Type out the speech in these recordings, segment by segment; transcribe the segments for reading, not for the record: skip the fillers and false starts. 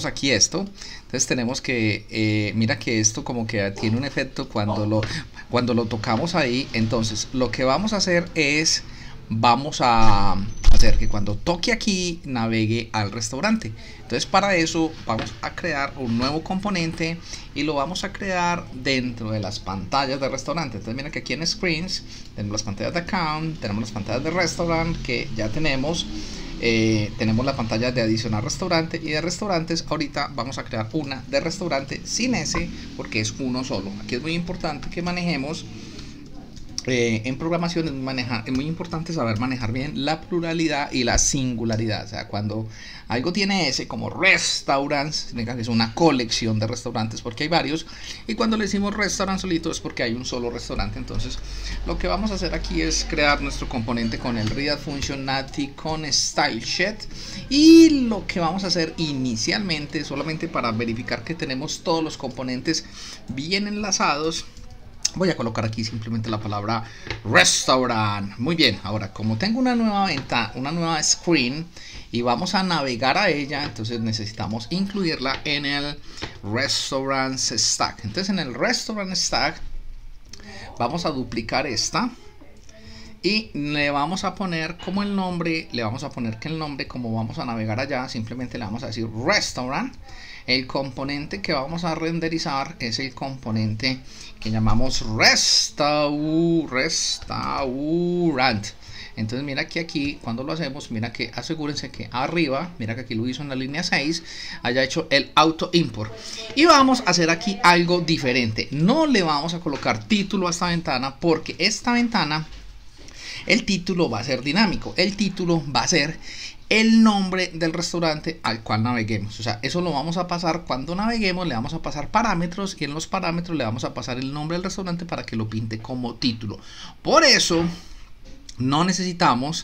aquí esto. Entonces tenemos que, mira que esto como que tiene un efecto cuando lo tocamos ahí. Entonces lo que vamos a hacer es, vamos a hacer que cuando toque aquí navegue al restaurante. Entonces para eso vamos a crear un nuevo componente y lo vamos a crear dentro de las pantallas de restaurante. Entonces mira que aquí en Screens tenemos las pantallas de Account, tenemos las pantallas de Restaurant que ya tenemos. Tenemos la pantalla de adicionar restaurante y de restaurantes. Ahorita vamos a crear una de restaurante sin ese porque es uno solo. Aquí es muy importante que manejemos en programación es muy importante saber manejar bien la pluralidad y la singularidad. O sea, cuando algo tiene ese como restaurants, significa que es una colección de restaurantes porque hay varios, y cuando le decimos restaurant solito es porque hay un solo restaurante. Entonces lo que vamos a hacer aquí es crear nuestro componente con el read functionality con stylesheet, y lo que vamos a hacer inicialmente, solamente para verificar que tenemos todos los componentes bien enlazados, voy a colocar aquí simplemente la palabra restaurant. Muy bien, ahora como tengo una nueva ventana, una nueva screen y vamos a navegar a ella, entonces necesitamos incluirla en el restaurant stack. Entonces en el restaurant stack vamos a duplicar esta y le vamos a poner como el nombre, le vamos a poner que el nombre, como vamos a navegar allá, simplemente le vamos a decir restaurant. El componente que vamos a renderizar es el componente que llamamos restaurant. Entonces mira que aquí cuando lo hacemos, mira que asegúrense que arriba, mira que aquí lo hizo en la línea 6, haya hecho el auto import. Y vamos a hacer aquí algo diferente. No le vamos a colocar título a esta ventana porque esta ventana, el título va a ser dinámico. El título va a ser el nombre del restaurante al cual naveguemos. O sea, eso lo vamos a pasar cuando naveguemos, le vamos a pasar parámetros y en los parámetros le vamos a pasar el nombre del restaurante para que lo pinte como título. Por eso no necesitamos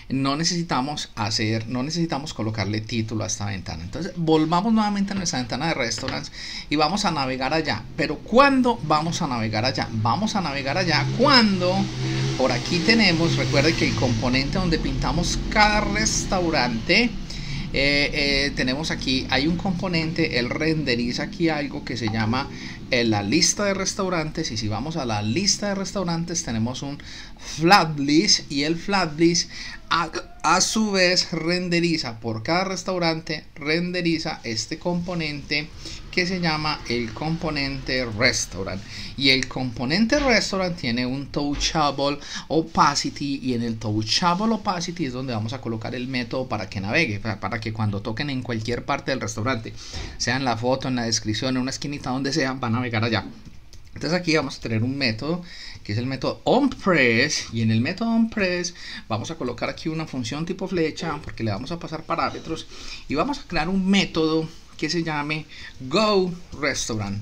colocarle título a esta ventana. Entonces volvamos nuevamente a nuestra ventana de restaurants y vamos a navegar allá. Pero ¿cuándo vamos a navegar allá? Vamos a navegar allá cuando por aquí tenemos, recuerde que el componente donde pintamos cada restaurante, tenemos aquí, hay un componente, él renderiza aquí algo que se llama la lista de restaurantes, y si vamos a la lista de restaurantes tenemos un flat list, y el flat list a su vez renderiza por cada restaurante, renderiza este componente que se llama el componente restaurant, y el componente restaurant tiene un touchable opacity, y en el touchable opacity es donde vamos a colocar el método para que navegue, para que cuando toquen en cualquier parte del restaurante, sea en la foto, en la descripción, en una esquinita, donde sea, van a navegar allá. Entonces aquí vamos a tener un método que es el método onPress, y en el método onPress vamos a colocar aquí una función tipo flecha porque le vamos a pasar parámetros y vamos a crear un método que se llame GoRestaurant,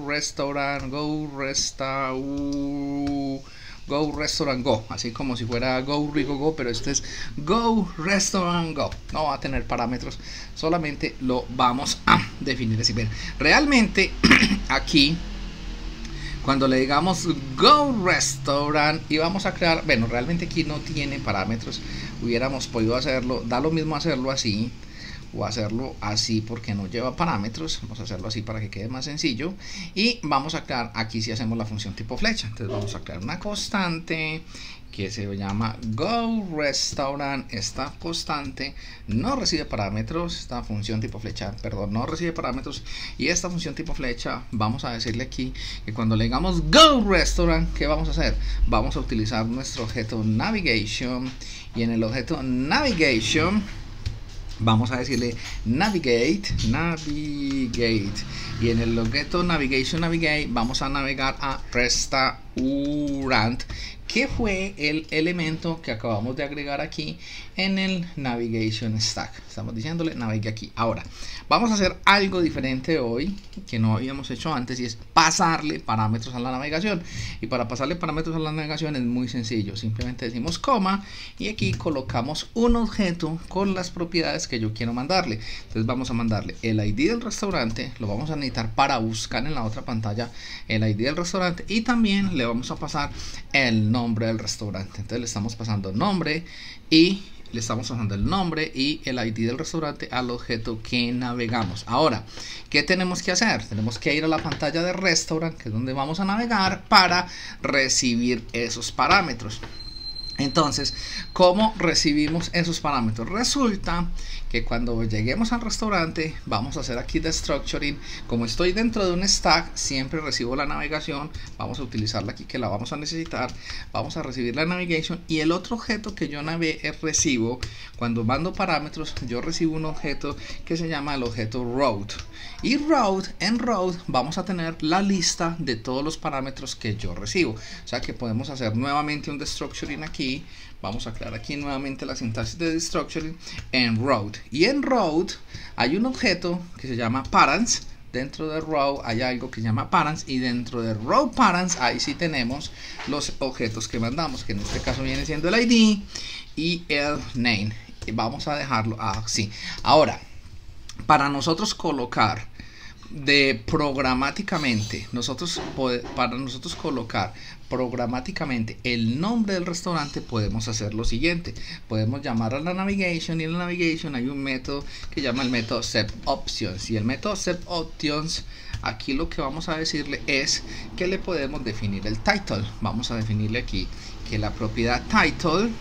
GoRestaurant, así como si fuera GoRigoGo, pero este es GoRestaurant Go. No va a tener parámetros, solamente lo vamos a definir así. Bien, realmente aquí cuando le digamos GoRestaurant y vamos a crear, bueno, realmente aquí no tiene parámetros, hubiéramos podido hacerlo, da lo mismo hacerlo así o hacerlo así porque no lleva parámetros. Vamos a hacerlo así para que quede más sencillo, y vamos a crear aquí, si hacemos la función tipo flecha, entonces vamos a crear una constante que se llama GoRestaurant. Esta constante no recibe parámetros, esta función tipo flecha, perdón, no recibe parámetros, y esta función tipo flecha vamos a decirle aquí que cuando le digamos GoRestaurant, ¿qué vamos a hacer? Vamos a utilizar nuestro objeto navigation, y en el objeto navigation vamos a decirle navigate, y en el objeto navigate vamos a navegar a restaurant, que fue el elemento que acabamos de agregar aquí en el navigation stack. Estamos diciéndole navegue aquí. Ahora vamos a hacer algo diferente hoy que no habíamos hecho antes, y es pasarle parámetros a la navegación. Y para pasarle parámetros a la navegación es muy sencillo, simplemente decimos coma y aquí colocamos un objeto con las propiedades que yo quiero mandarle. Entonces vamos a mandarle el ID del restaurante, lo vamos a necesitar para buscar en la otra pantalla el ID del restaurante, y también le vamos a pasar el nombre del restaurante. Entonces le estamos pasando nombre y le estamos pasando el nombre y el ID del restaurante al objeto que navegamos. Ahora, ¿qué tenemos que hacer? Tenemos que ir a la pantalla de restaurant, que es donde vamos a navegar, para recibir esos parámetros. Entonces, ¿cómo recibimos esos parámetros? Resulta que cuando lleguemos al restaurante, vamos a hacer aquí de structuring. Como estoy dentro de un stack, siempre recibo la navegación. Vamos a utilizarla aquí, que la vamos a necesitar. Vamos a recibir la navigation, y el otro objeto que yo recibo, cuando mando parámetros, yo recibo un objeto que se llama el objeto route. Y en route vamos a tener la lista de todos los parámetros que yo recibo. O sea que podemos hacer nuevamente un destructuring aquí. Vamos a crear aquí nuevamente la sintaxis de destructuring en route. Y en route hay un objeto que se llama parents. Dentro de row hay algo que se llama parents, y dentro de row parents ahí sí tenemos los objetos que mandamos, que en este caso viene siendo el ID y el name. Y vamos a dejarlo así. Ahora, para nosotros colocar para nosotros colocar programáticamente el nombre del restaurante, podemos hacer lo siguiente. Podemos llamar a la navigation, y en la navigation hay un método que llama el método setOptions, y el método setOptions, aquí lo que vamos a decirle es que le podemos definir el title. Vamos a definirle aquí que la propiedad title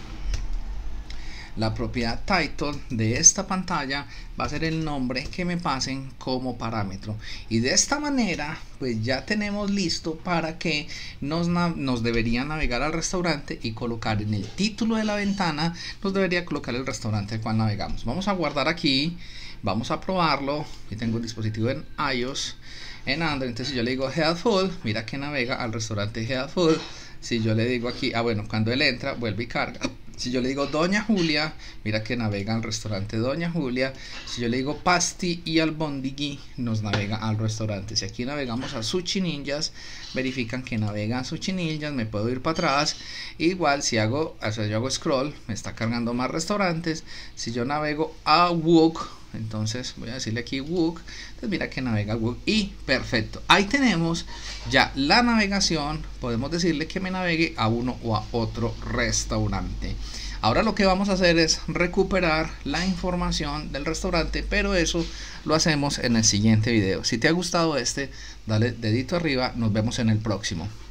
de esta pantalla va a ser el nombre que me pasen como parámetro, y de esta manera pues ya tenemos listo para que nos debería navegar al restaurante y colocar en el título de la ventana, nos debería colocar el restaurante al cual navegamos. Vamos a guardar aquí, vamos a probarlo. Yo tengo el dispositivo en iOS, en Android. Entonces si yo le digo Helpful, mira que navega al restaurante Helpful. Si yo le digo aquí, bueno, cuando él entra vuelve y carga. Si yo le digo Doña Julia, mira que navega al restaurante Doña Julia. Si yo le digo Pasti y Albondigui, nos navega al restaurante. Si aquí navegamos a Sushi Ninjas, verifican que navega a Sushi Ninjas. Me puedo ir para atrás. Igual si yo hago scroll, me está cargando más restaurantes. Si yo navego a Wok, entonces voy a decirle aquí Wok, entonces mira que navega Wok, y perfecto, ahí tenemos ya la navegación. Podemos decirle que me navegue a uno o a otro restaurante. Ahora lo que vamos a hacer es recuperar la información del restaurante, pero eso lo hacemos en el siguiente video. Si te ha gustado dale dedito arriba, nos vemos en el próximo.